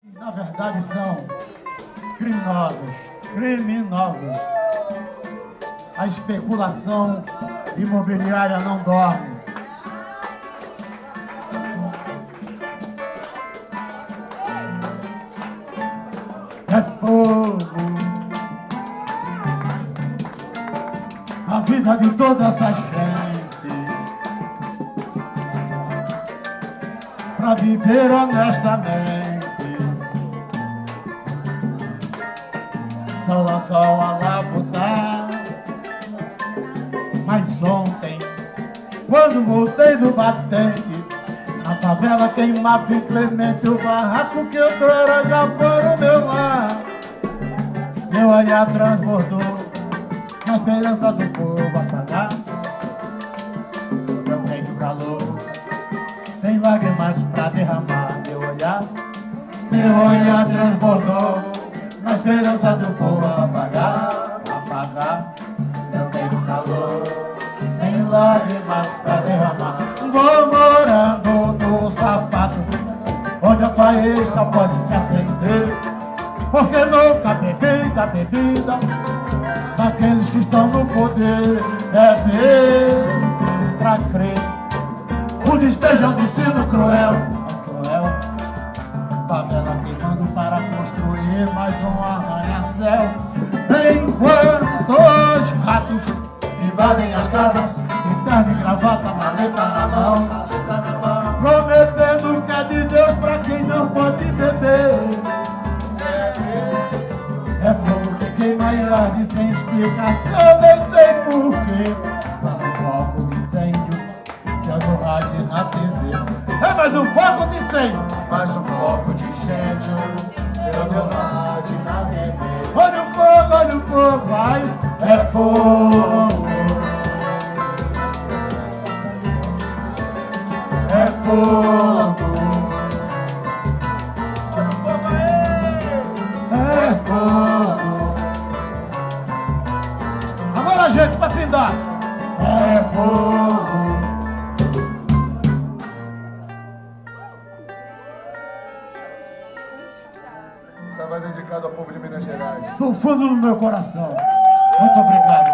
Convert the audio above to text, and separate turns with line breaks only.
Na verdade são criminosos. A especulação imobiliária não dorme. É fogo a vida de toda essa gente pra viver honestamente. Sol a sol a labutar. Mas ontem, quando voltei do batente, a favela queimava inclemente o barraco que outrora já foi o meu lar. Meu olhar transbordou na esperança do povo apagar. Meu peito calor, sem lágrimas pra derramar. Meu olhar transbordou na esperança do povo apagar. Meu peito calor, sem lágrimas pra derramar. Vou morando no sapato, onde a faísca pode se acender, porque nunca bebi da bebida daqueles que estão no poder. É ver pra crer, o despejo é um destino cruel. Favela queimando para construir mais um arranha-céu, enquanto os ratos invadem as casas, de terno e gravata, maleta na mão, prometendo que é de Deus pra quem não pode beber. É fogo que queima e arde sem explicação, nem sei porquê. Faz um foco de incêndio que é no rádio e na TV. É mais um foco de incêndio, mais um foco de incêndio que é no rádio e na TV. Olha o fogo, vai, é fogo. É fogo. É fogo. Agora, gente, pra findar. É fogo.
Essa vai dedicada ao povo de Minas Gerais.
Do fundo do meu coração. Muito obrigado.